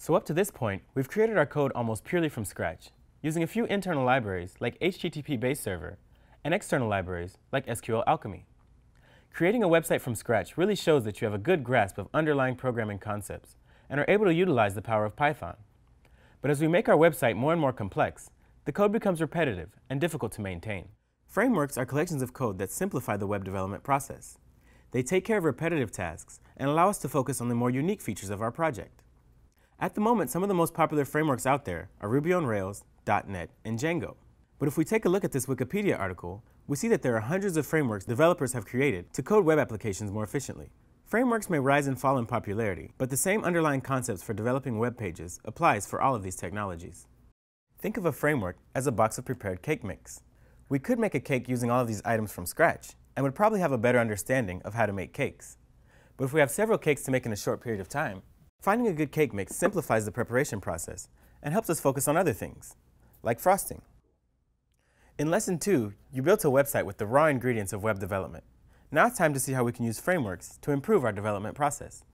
So up to this point, we've created our code almost purely from scratch, using a few internal libraries like HTTP base server and external libraries like SQL Alchemy. Creating a website from scratch really shows that you have a good grasp of underlying programming concepts and are able to utilize the power of Python. But as we make our website more and more complex, the code becomes repetitive and difficult to maintain. Frameworks are collections of code that simplify the web development process. They take care of repetitive tasks and allow us to focus on the more unique features of our project. At the moment, some of the most popular frameworks out there are Ruby on Rails, .NET, and Django. But if we take a look at this Wikipedia article, we see that there are hundreds of frameworks developers have created to code web applications more efficiently. Frameworks may rise and fall in popularity, but the same underlying concepts for developing web pages applies for all of these technologies. Think of a framework as a box of prepared cake mix. We could make a cake using all of these items from scratch, and would probably have a better understanding of how to make cakes. But if we have several cakes to make in a short period of time, finding a good cake mix simplifies the preparation process and helps us focus on other things, like frosting. In Lesson 2, you built a website with the raw ingredients of web development. Now it's time to see how we can use frameworks to improve our development process.